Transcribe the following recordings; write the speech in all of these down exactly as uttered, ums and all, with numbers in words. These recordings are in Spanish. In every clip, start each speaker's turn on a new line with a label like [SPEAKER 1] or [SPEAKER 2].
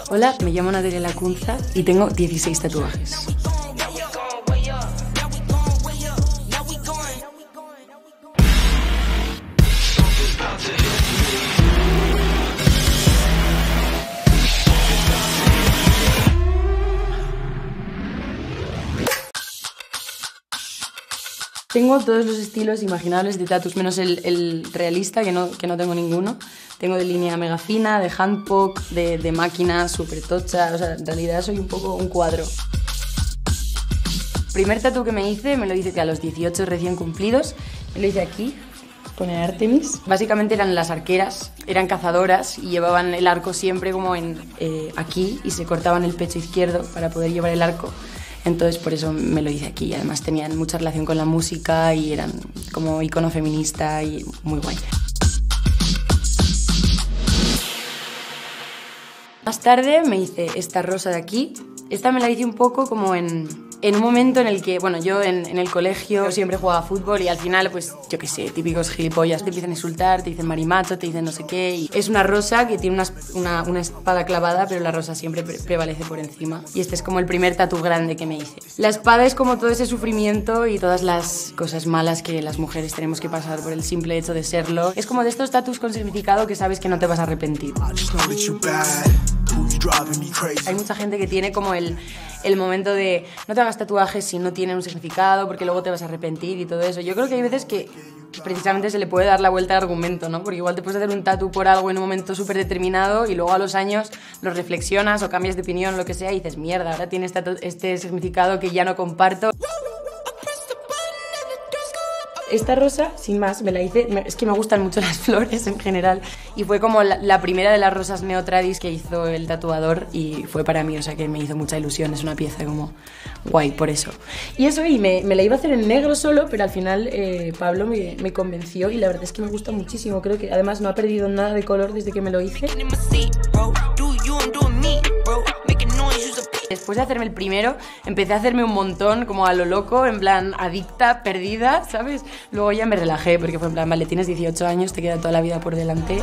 [SPEAKER 1] Hola, me llamo Natalia Lacunza y tengo dieciséis tatuajes. Tengo todos los estilos imaginables de tatus, menos el, el realista, que no, que no tengo ninguno. Tengo de línea mega fina, de handpoke, de, de máquina súper tocha, o sea, en realidad soy un poco un cuadro. El primer tatu que me hice, me lo hice a los dieciocho recién cumplidos, me lo hice aquí, pone Artemis. Básicamente eran las arqueras, eran cazadoras y llevaban el arco siempre como en, eh, aquí y se cortaban el pecho izquierdo para poder llevar el arco. Entonces por eso me lo hice aquí. Además tenían mucha relación con la música y eran como icono feminista y muy guay. Más tarde me hice esta rosa de aquí. Esta me la hice un poco como en, en un momento en el que, bueno, yo en, en el colegio siempre jugaba fútbol y al final, pues, yo qué sé, típicos gilipollas, te empiezan a insultar, te dicen marimacho, te dicen no sé qué. Y es una rosa que tiene una, una, una espada clavada, pero la rosa siempre pre prevalece por encima. Y este es como el primer tatu grande que me hice. La espada es como todo ese sufrimiento y todas las cosas malas que las mujeres tenemos que pasar por el simple hecho de serlo. Es como de estos tatus con significado que sabes que no te vas a arrepentir. Hay mucha gente que tiene como el, el momento de no te hagas tatuajes si no tienen un significado porque luego te vas a arrepentir y todo eso. Yo creo que hay veces que precisamente se le puede dar la vuelta al argumento, ¿no? Porque igual te puedes hacer un tatu por algo en un momento súper determinado y luego a los años lo reflexionas o cambias de opinión o lo que sea y dices, mierda, ahora tiene este, este significado que ya no comparto. Esta rosa, sin más, me la hice, es que me gustan mucho las flores en general y fue como la, la primera de las rosas neotradis que hizo el tatuador y fue para mí, o sea que me hizo mucha ilusión, es una pieza como guay por eso. Y eso, y me, me la iba a hacer en negro solo, pero al final eh, Pablo me, me convenció y la verdad es que me gusta muchísimo, creo que además no ha perdido nada de color desde que me lo hice. Después de hacerme el primero, empecé a hacerme un montón, como a lo loco, en plan adicta, perdida, ¿sabes? Luego ya me relajé, porque fue en plan, vale, tienes dieciocho años, te queda toda la vida por delante.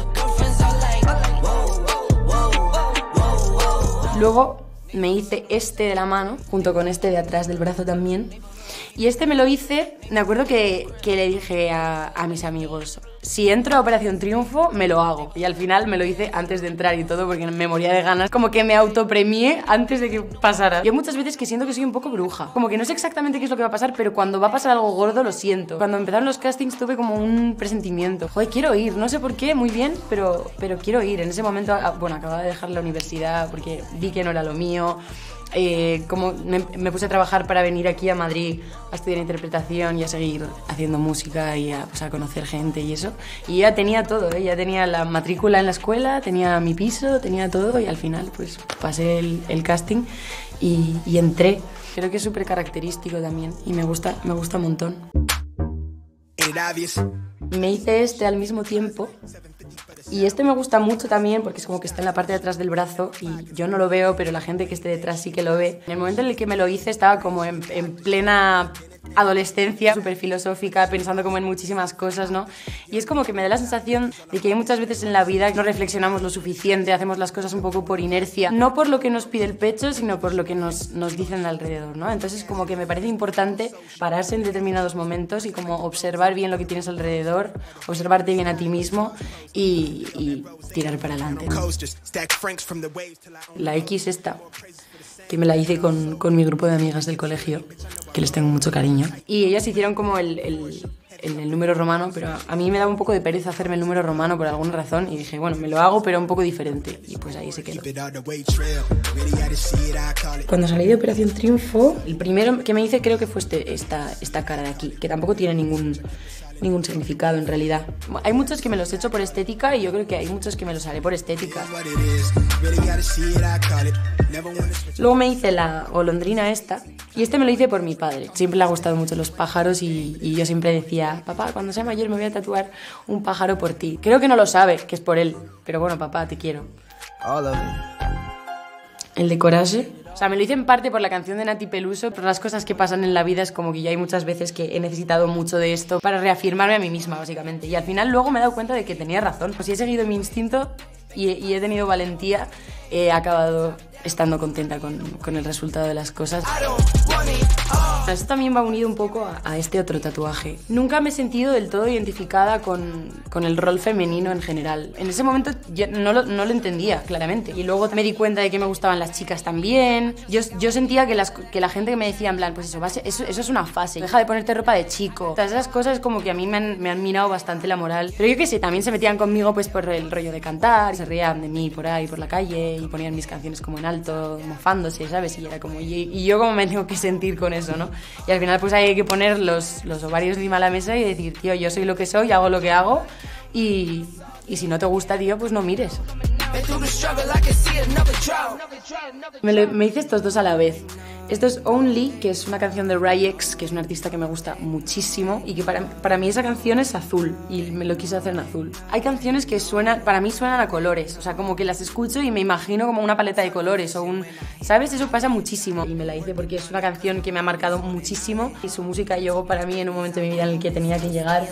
[SPEAKER 1] Luego me hice este de la mano, junto con este de atrás del brazo también. Y este me lo hice, me acuerdo que, que le dije a, a mis amigos, si entro a Operación Triunfo, me lo hago. Y al final me lo hice antes de entrar y todo, porque me moría de ganas. Como que me autopremié antes de que pasara. Yo muchas veces que siento que soy un poco bruja. Como que no sé exactamente qué es lo que va a pasar, pero cuando va a pasar algo gordo lo siento. Cuando empezaron los castings tuve como un presentimiento. Joder, quiero ir, no sé por qué, muy bien, pero, pero quiero ir. En ese momento, bueno, acababa de dejar la universidad porque vi que no era lo mío. Eh, como me, me puse a trabajar para venir aquí a Madrid a estudiar interpretación y a seguir haciendo música y a, pues, a conocer gente y eso. Y ya tenía todo, ¿eh? Ya tenía la matrícula en la escuela, tenía mi piso, tenía todo y al final pues pasé el, el casting y, y entré. Creo que es súper característico también y me gusta, me gusta un montón. Me hice este al mismo tiempo. Y este me gusta mucho también porque es como que está en la parte de atrás del brazo y yo no lo veo, pero la gente que esté detrás sí que lo ve. En el momento en el que me lo hice estaba como en, en plena adolescencia, súper filosófica, pensando como en muchísimas cosas, ¿no? Y es como que me da la sensación de que hay muchas veces en la vida que no reflexionamos lo suficiente, hacemos las cosas un poco por inercia, no por lo que nos pide el pecho, sino por lo que nos, nos dicen alrededor, ¿no? Entonces como que me parece importante pararse en determinados momentos y como observar bien lo que tienes alrededor, observarte bien a ti mismo y, y tirar para adelante, ¿no? La X esta, que me la hice con, con mi grupo de amigas del colegio, que les tengo mucho cariño. Y ellas hicieron como el, el, el, el número romano, pero a mí me daba un poco de pereza hacerme el número romano por alguna razón y dije, bueno, me lo hago, pero un poco diferente. Y pues ahí se quedó. Cuando salí de Operación Triunfo, el primero que me hice creo que fue este, esta, esta cara de aquí, que tampoco tiene ningún... ningún significado en realidad. Hay muchos que me los he hecho por estética y yo creo que hay muchos que me los haré por estética. Luego me hice la golondrina esta y este me lo hice por mi padre. Siempre le ha gustado mucho los pájaros y, y yo siempre decía, papá, cuando sea mayor me voy a tatuar un pájaro por ti. Creo que no lo sabe, que es por él, pero bueno, papá, te quiero. El de Coraje. O sea, me lo hice en parte por la canción de Nati Peluso, por las cosas que pasan en la vida es como que ya hay muchas veces que he necesitado mucho de esto para reafirmarme a mí misma, básicamente. Y al final luego me he dado cuenta de que tenía razón. Pues si he seguido mi instinto, y, y he tenido valentía, he acabado estando contenta con, con el resultado de las cosas. Esto también va unido un poco a, a este otro tatuaje. Nunca me he sentido del todo identificada con, con el rol femenino en general. En ese momento yo no lo, no lo entendía claramente. Y luego me di cuenta de que me gustaban las chicas también. Yo, yo sentía que, las, que la gente que me decía en plan, pues eso, va a ser, eso, eso es una fase. Deja de ponerte ropa de chico. Todas esas cosas como que a mí me han, me han minado bastante la moral. Pero yo qué sé, también se metían conmigo pues por el rollo de cantar. Se reían de mí por ahí, por la calle. Y ponían mis canciones como en alto, mofándose, ¿sabes? Y era como, y, y yo como me tengo que sentir con eso, ¿no? Y al final pues hay que poner los, los ovarios encima de la mesa y decir, tío, yo soy lo que soy, hago lo que hago y, y si no te gusta, tío, pues no mires. Me, lo, me hice estos dos a la vez. Esto es Only, que es una canción de Ryex, que es un artista que me gusta muchísimo y que para, para mí esa canción es azul y me lo quise hacer en azul. Hay canciones que suenan, para mí suenan a colores, o sea, como que las escucho y me imagino como una paleta de colores o un... ¿Sabes? Eso pasa muchísimo y me la hice porque es una canción que me ha marcado muchísimo y su música llegó para mí en un momento de mi vida en el que tenía que llegar.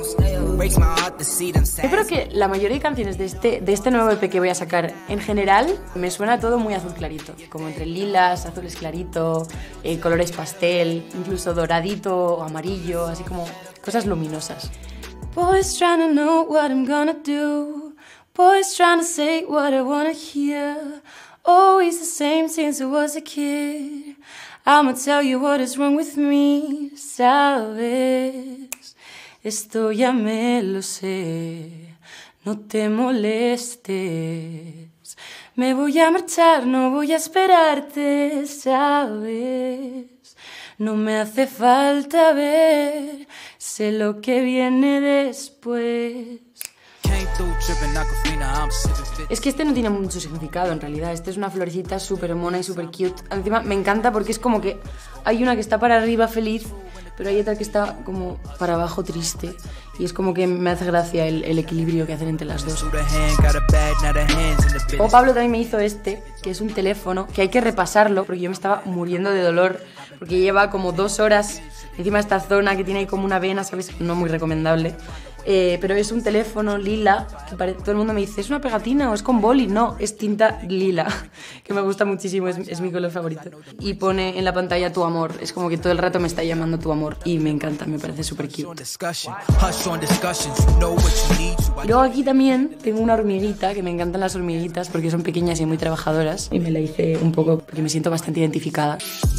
[SPEAKER 1] Yo creo que la mayoría de canciones de este, de este nuevo E P que voy a sacar en general me suena todo muy azul clarito, como entre lilas, azules claritos, Eh, colores pastel, incluso doradito o amarillo, así como cosas luminosas. Boys trying to know what I'm gonna do, boys trying to say what I wanna hear, always the same since I was a kid. I'ma tell you what is wrong with me, sabes, esto ya me lo sé, no te molestes. Me voy a marchar, no voy a esperarte, ¿sabes? No me hace falta ver, sé lo que viene después. Es que este no tiene mucho significado en realidad. Este es una florecita súper mona y súper cute. Encima me encanta porque es como que hay una que está para arriba feliz, pero hay otra que está como para abajo triste. Y es como que me hace gracia el, el equilibrio que hacen entre las dos. O Pablo también me hizo este, que es un teléfono, que hay que repasarlo porque yo me estaba muriendo de dolor, porque lleva como dos horas encima de esta zona que tiene ahí como una vena, ¿sabes? No muy recomendable. Eh, pero es un teléfono lila, que pare... todo el mundo me dice, ¿es una pegatina o es con boli? No, es tinta lila, que me gusta muchísimo, es, es mi color favorito. Y pone en la pantalla tu amor, es como que todo el rato me está llamando tu amor y me encanta, me parece súper cute. Y luego aquí también tengo una hormiguita, que me encantan las hormiguitas porque son pequeñas y muy trabajadoras y me la hice un poco porque me siento bastante identificada.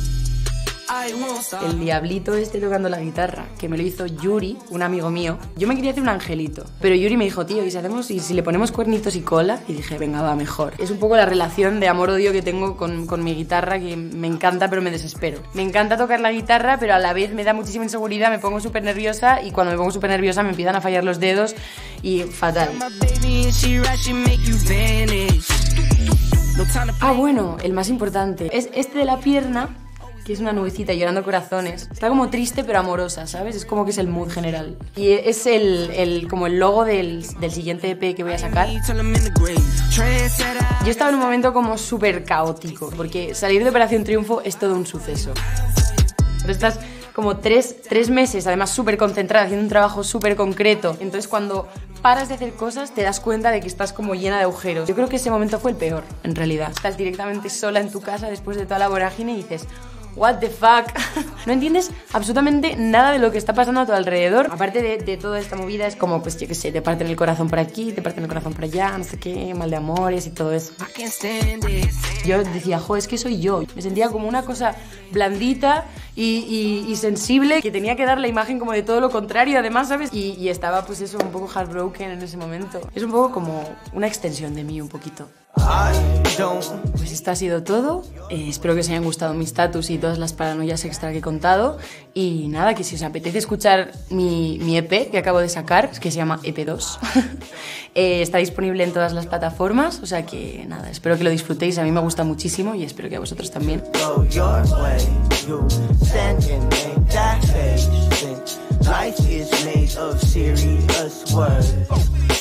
[SPEAKER 1] El diablito este tocando la guitarra, que me lo hizo Yuri, un amigo mío. Yo me quería hacer un angelito, pero Yuri me dijo, tío, ¿y si hacemos, y si le ponemos cuernitos y cola? Y dije, venga, va, mejor. Es un poco la relación de amor-odio que tengo con, con mi guitarra, que me encanta, pero me desespero. Me encanta tocar la guitarra, pero a la vez me da muchísima inseguridad, me pongo súper nerviosa, y cuando me pongo súper nerviosa me empiezan a fallar los dedos, y fatal. Ah, bueno, el más importante es este de la pierna, que es una nubecita llorando corazones. Está como triste pero amorosa, ¿sabes? Es como que es el mood general. Y es el, el, como el logo del, del siguiente E P que voy a sacar. Yo estaba en un momento como súper caótico, porque salir de Operación Triunfo es todo un suceso. Pero estás como tres, tres meses, además súper concentrada, haciendo un trabajo súper concreto. Entonces cuando paras de hacer cosas te das cuenta de que estás como llena de agujeros. Yo creo que ese momento fue el peor, en realidad. Estás directamente sola en tu casa después de toda la vorágine y dices, what the fuck. No entiendes absolutamente nada de lo que está pasando a tu alrededor. Aparte de, de toda esta movida, es como, pues yo qué sé, te parten el corazón por aquí, te parten el corazón por allá, no sé qué, mal de amores y todo eso. Yo decía, jo, es que soy yo. Me sentía como una cosa blandita y, y, y sensible, que tenía que dar la imagen como de todo lo contrario, además, ¿sabes? Y, y estaba, pues eso, un poco heartbroken en ese momento. Es un poco como una extensión de mí, un poquito. Pues esto ha sido todo. Eh, espero que os hayan gustado mis status y todas las paranoias extra que he contado. Y nada, que si os apetece escuchar mi, mi E P que acabo de sacar, que se llama E P dos, eh, está disponible en todas las plataformas. O sea que nada, espero que lo disfrutéis. A mí me gusta muchísimo y espero que a vosotros también. Life is made of serious words.